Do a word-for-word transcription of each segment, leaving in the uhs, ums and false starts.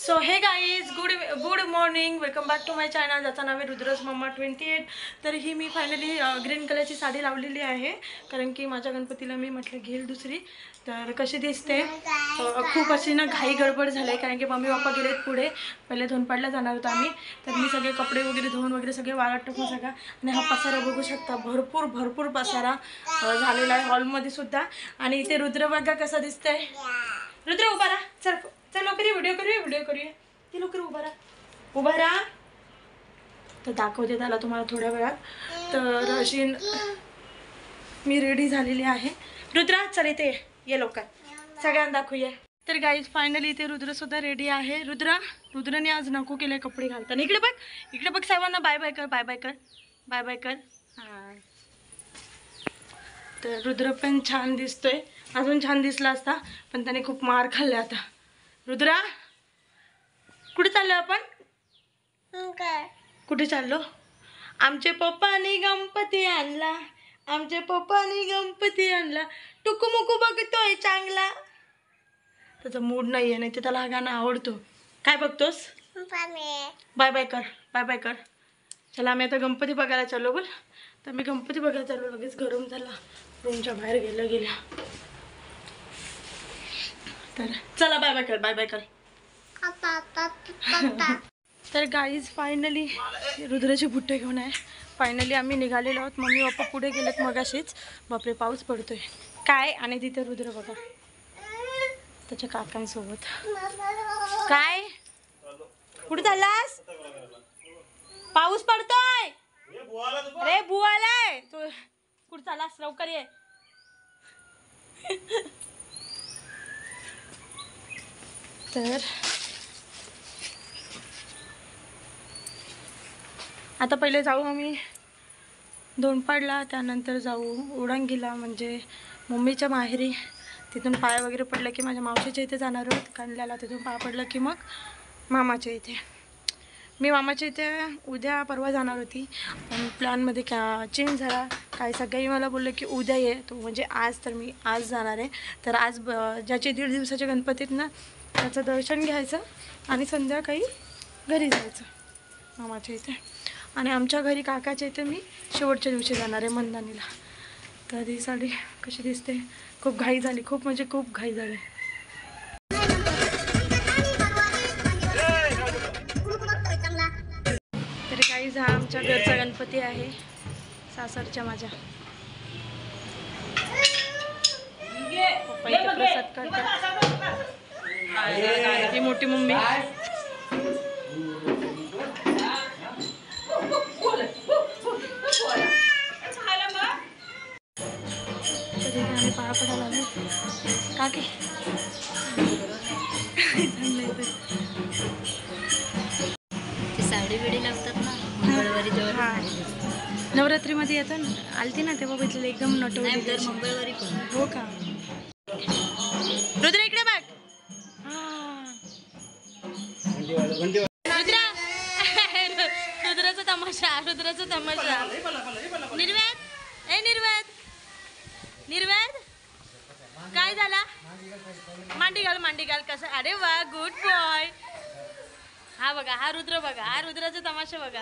So hey guys good good morning, welcome back to my channel ज्याचं नाव आहे Rudras mamma twenty eight. तर ही मी finally green कलरची साडी लावलेली आहे कारण की माझ्या गणपतीला मी म्हटलं घेईल दुसरी. तर कशी दिसते, खूप अशी ना घाई गडबड झाली कारण की मम्मी पप्पा गेलेत पुढे, पहिले धोंडपाडला जाणार होतो आम्ही. तर मी सगळे कपडे वगैरे धुवून वगैरे सगळे वाळत टाकून सगळा, आणि हा पसारा बघू शकता, भरपूर भरपूर पसारा झालेला आहे हॉलमध्ये सुद्धा. आणि इथे रुद्र बघा कसा दिसतंय. रुद्र उभा राहा, चल चल लवकर व्हिडिओ करूया व्हिडिओ करूया ती लवकर उभा राहा उभा राहा. तर दाखवते त्याला तुम्हाला थोड्या वेळात. तर अशी मी रेडी झालेली आहे. रुद्रा चल इथे ये लवकर, सगळ्यांना दाखवूया. तर गाईज फायनली इथे रुद्र सुद्धा रेडी आहे. रुद्रा रुद्रने आज नको केले कपडे घालताना. इकडे बघ इकडे बघ, सर्वांना बाय बाय कर बाय बाय कर बाय बाय कर. हां, तर रुद्र पण छान दिसतोय, अजून छान दिसला असता पण त्याने खूप मार खाल्ले. आता रुद्रा कुठे चाललो आपण? कुठे चाललो? आमचे पप्पानी गणपती आणला, आमचे पप्पानी गणपती आणला, टुकुमुकू बघतोय चांगला. त्याचा मूड नाही आहे, नाही तर त्याला हा गाणं आवडतो. काय बघतोस? बाय बाय कर बाय बाय कर. चला आम्ही आता गणपती बघायला चाललो. बोल. तर मी गणपती बघायला चाललो. लगेच गरम झाला, रूमच्या बाहेर गेलं गेल्या. तर चला बाय बाय कर बाय बाय कर. तर गाईज फायनली रुद्राचे बुट्टे घेऊन आहे. फायनली आम्ही निघालेलो आहोत. मम्मी पप्पा पुढे गेलेत मगाशीच. बापरे पाऊस पडतोय काय. आणि तिथे रुद्र बघा त्याच्या काकांसोबत. काय कुठे चाललास? पाऊस पडतोय रे बुवालाय. तू कुठे चाललास? लवकर ये. तर आता पहिले जाऊ आम्ही धोंडपाडला, त्यानंतर जाऊ उडंगीला म्हणजे मम्मीच्या माहेरी. तिथून पाय वगैरे पडलं की माझ्या मावशीच्या इथे जाणार आहोत कांडल्याला. तिथून पाय पडलं की मग मामाच्या इथे. मी मामाच्या इथे उद्या परवा जाणार होती, पण प्लॅनमध्ये क्या चेंज झाला. काही सगळ्यांनी मला बोललं की उद्या ये तो, म्हणजे आज. तर मी आज जाणार आहे. तर आज ब ज्याचे दीड दिवसाच्या गणपतीत ना त्याचं दर्शन घ्यायचं आणि संध्याकाळी घरी जायचं मामाच्या इथे. आणि आमच्या घरी काकाच्या इथे मी शेवटच्या दिवशी जाणार आहे मंदानीला. तर ही साडी कशी दिसते, खूप घाई झाली, खूप म्हणजे खूप घाई झाली. तर गाईज हा आमच्या घरचा गणपती आहे, सासरच्या माझ्या. पप्पा इथे प्रसाद करतात. ही मोठी मम्मी. आम्ही पाया पडायला आलो काकी. साडी बिडी लावतात ना मंगळवारी जेव्हा. हां, नवरात्रीमध्ये येतं ना, आलती ना तेव्हा बघितलं एकदम नटवली. दर मंगळवारी पण. हो का? रुद्र इकडे बघ. हां रुद्रा, रुद्राचा तमाशा रुद्राचा तमाशा. निर्वेद ए निर्वेद निर्वेद काय झाला? मांडी घाल मांडी घाल. कसं? अरे वा गुड बॉय. हा बघा हा रुद्र बघा, हा रुद्राचा तमाशा बघा.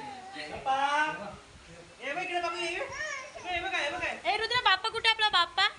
ए रुद्र बाप्पा कुठे? आपला बाप्पा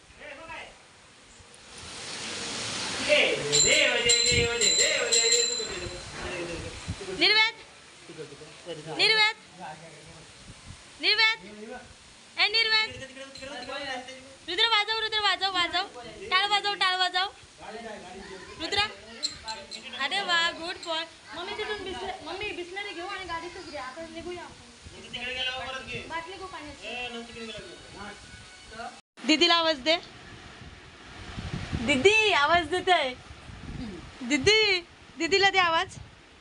निर्वेद निर्वेद निर्वेद ए निर्वेद. रुद्र वाजव रुद्र वाजव वाजव टाळ वाजव टाळ वाजव रुद्र. अरे वा गुड बॉय. मम्मी तिथून बिस्लरी, मम्मी बिस्लरी घेऊ आणि गाडीतच घ्या. आता निघूया आपण. बाटली गो पाण्याची. दीदीला आवाज दे. दीदी आवाज देते. दीदी दीदीला दे आवाज.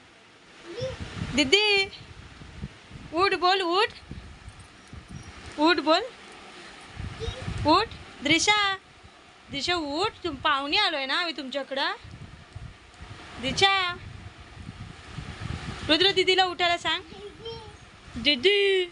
दीदी उठ बोल उठ उठ बोल उठ. द्रिशा दिशा उठ. तुम पाहुणे आलोय ना आम्ही तुमच्याकडं. दिशा रुद्र दीदीला उठायला सांग. दीदी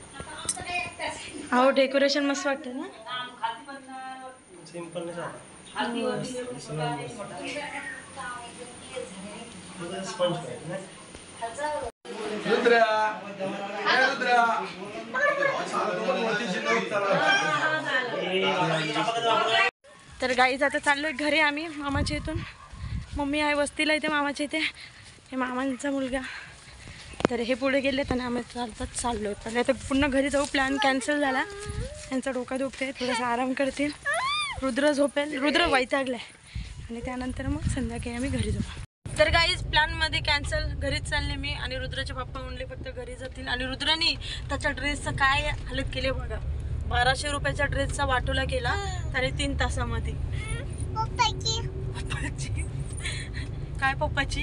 अहो डेकोरेशन मस्त वाटतं ना. सिंपल तर गाईज आता चाललोय घरी आम्ही मामाच्या इथून. मम्मी आहे वस्तीला इथे मामाच्या इथे. हे मामांचा मुलगा. तर हे पुढे गेलेत आणि आम्ही चालतात चाललो तर आता पुन्हा घरी जाऊ. प्लॅन कॅन्सल झाला. त्यांचा डोका दुखते, थोडासा आराम करतील. रुद्र झोपेल. रुद्र वैतागलाय आणि त्यानंतर मग संध्याकाळी आम्ही घरी जाऊ. तर गाईज प्लॅनमध्ये कॅन्सल. घरीच चालले मी आणि रुद्राचे पप्पा म्हणले फक्त घरी जातील. आणि रुद्रानी त्याच्या ड्रेसचं काय हालत केली बघा. बाराशे रुपयाच्या ड्रेसचा वाटोला केला त्याने तीन तासामध्ये. पप्पाची पप्पाची काय पप्पाची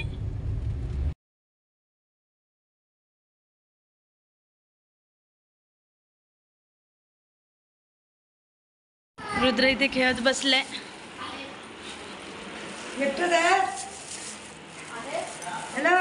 रुद्र इथे खेळत बसलाय. हॅलो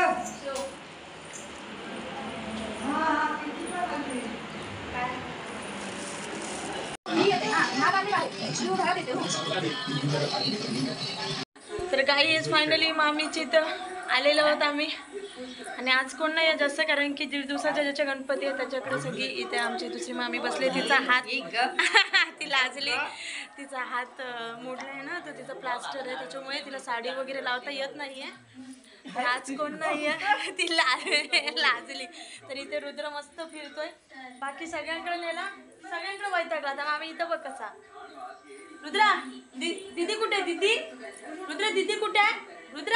तर काही फायनली मामीची इथं आलेलो आहोत आम्ही. आणि आज कोण नाही जास्त कारण की दीड दिवसाच्या ज्याच्या गणपती आहे त्याच्याकडे सगळी इथे आमची दुसरी मामी बसले. तिचा हात ती लाजली. तिचा हात मोडला आहे ना, तर तिचा प्लास्टर आहे त्याच्यामुळे तिला साडी वगैरे लावता येत नाहीये. आज कोण नाहीये, ती ला लाजली. तर इथे रुद्र मस्त फिरतोय. बाकी सगळ्यांकडे नेला, सगळ्यांकडे वैतागला. आता आम्ही इथं बघ कसा. रुद्रा दि, दीदी कुठे आहे दीदी? रुद्र दीदी कुठे आहे? रुद्रा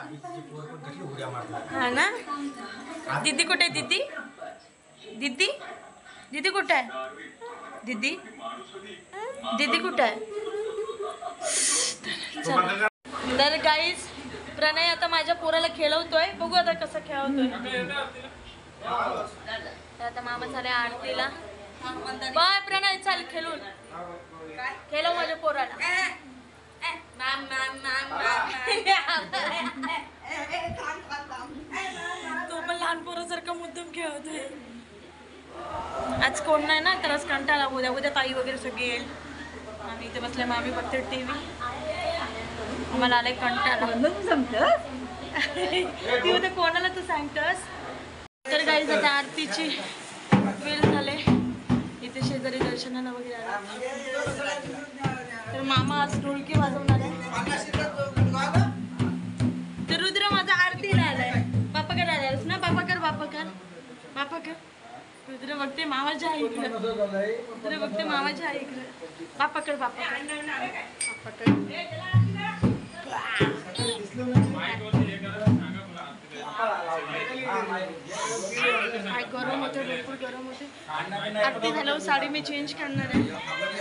हा ना, दीदी कुठे आहे? दीदी दीदी दीदी कुठे आहे? दीदी दीदी कुठे आहे? तर गाईज प्रणय आता माझ्या पोराला खेळवतोय. बघू आता कसं खेळवतोय. आता मामा झाले आरतीला. बाय प्रणय चाल खेळून. खेळव माझ्या पोराला. तो पण लहान पोरासारखा मुद्दाम खेळतोय. आज कोण नाही ना, तर आज कंटाळा. उद्या उद्या ताई वगैरे सगळे येईल. आम्ही इथे बसले. मामी बघते टी व्ही. आम्हाला आलाय कंटाळा. ती उद्या कोणाला तू सांगतस. तर गाईज आता आरतीची वेळ झाले. इथे शेजारी दर्शनाला वगैरे आले. तर मामा आज ढोलकी वाजवणार आहे. तर रुद्र माझा आरतीला आलाय. बापा कर आलायस ना. बापा कर बापा कर बापा कर. रुद्र बघते मामाच्या ऐकलं. रुद्र बघते मामाच्या ऐकलं. बापा कर बापा कर बापा कर. काय गरम होते, भरपूर गरम होते. आरती झाल्यावर साडी मी चेंज करणार आहे.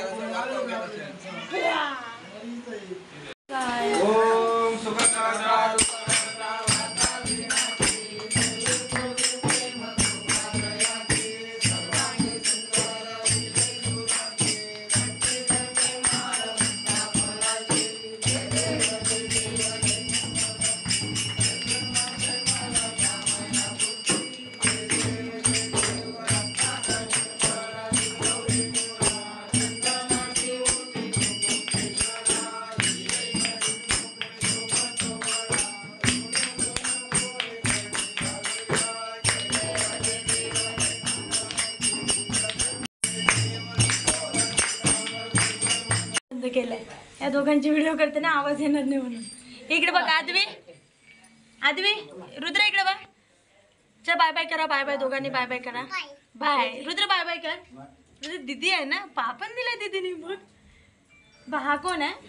केलंय. या दोघांची व्हिडिओ करते ना, आवाज येणार नाही म्हणून. इकडे बघ आदवी आदवी रुद्र इकडे बघ. चल बाय बाय करा. बाय बाय दोघांनी बाय बाय करा. बाय रुद्र बाय बाय कर. रुद्र दीदी आहे ना, पापन दिलाय दीदीने. बघ बा हा कोण आहे?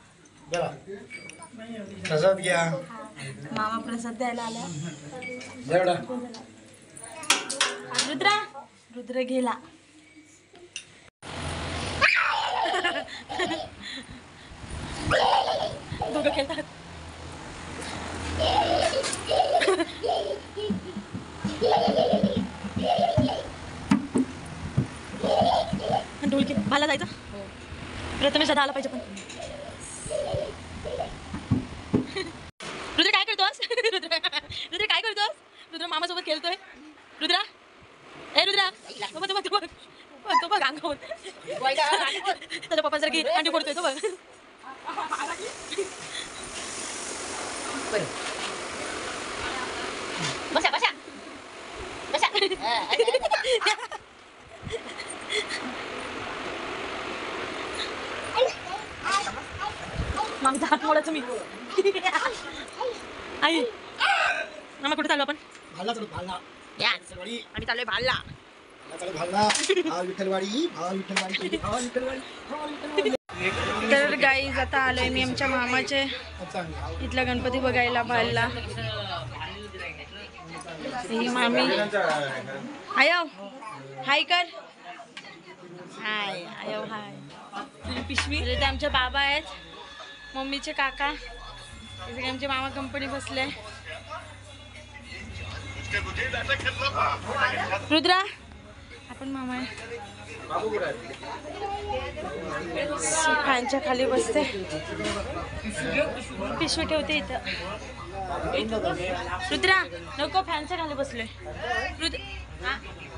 प्रसाद घ्या. मामा प्रसाद द्यायला आला. रुद्रा रुद्र गेला. दोघं खेळतात. ढोलकी मला जायचं. प्रथमेश दादा आला पाहिजे. पण रुद्र काय करतोस? रुद्र रुद्र काय करतोस? रुद्र मामासोबत खेळतोय. रुद्रा ए रुद्रा तो बघ तो बघ तो बघ तो बघ अंगावर त्याच्या पप्पासारखी अंडी फोडतोय तो बघ. बसा बसा बसा मामीचा हात मोडायचं मी आई मामा कुठे चालू आपण भालना चलो भालना या विठ्ठलवाडी आम्ही चाललोय भालला भालना चलो भालना हा विठ्ठलवाडी हा विठ्ठलवाडी हा विठ्ठलवाडी हा विठ्ठलवाडी तर गाईज आता आलोय मी आमच्या मामाचे इथला गणपती बघायला भालला. ही मामी आयो हाय कर हाय आयो हाय पिशवी इथे आमचे बाबा आहेत मम्मीचे काका इथे आमचे मामा कंपनी बसले. रुद्रा आपण मामा आहे फॅनच्या खाली बसते पिशवी ठेवते इथं. रुद्रा नको फॅनच्या खाली बसलोय रुद्र